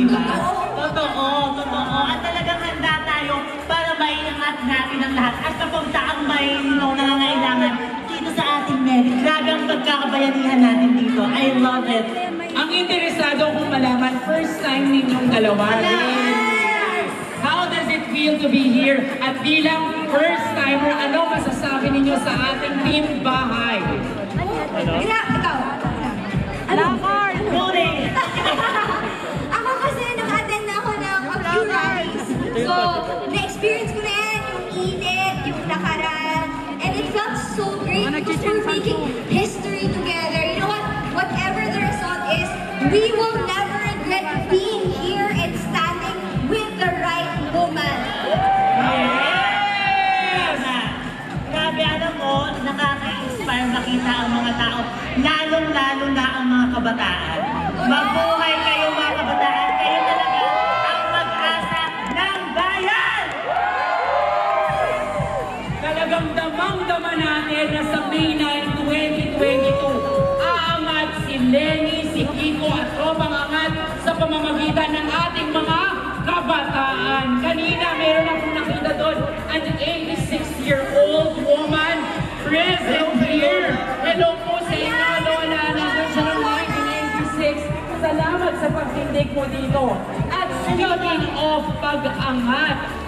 di ba? Totoo. At talagang handa tayo para maiangat natin ang lahat at kapunta ang may nangangailangan dito sa ating merit. Grabe ang pagkakabayanihan natin dito. I love it. Ang interesado kong malaman, first time ninyong dalawa. How does it feel to be here? At bilang first timer, ano masasabi ninyo sa ating team bahay? Ikaw. Lamar! Ako kasi naka-attend na ako ng few rallies. So, na-experience ko na yan, yung init, yung lakaran. And it felt so great because we're making history together. You know what? Whatever the result is, we will never regret being here and standing with the right woman. Yes! Grabe, alam mo, nakaka-inspire makita ang mga tao, lalong-lalo na ang mga kabataan. Mabuhay kayo mga kabataan, kayo talaga ang mag-asa ng bayan! Talagang damang-dama natin na sa May 9, 2022, aangat si Leni, si Kiko at tropang angat sa pamamagitan ng ating mga kabataan. Kanina, meron akong nakita doon, an 86-year-old woman present here. Hello po sa inyo, Lola. Nandun siya ng 1986. Salamat sa pagtindig mo dito. At speaking of pag-angat,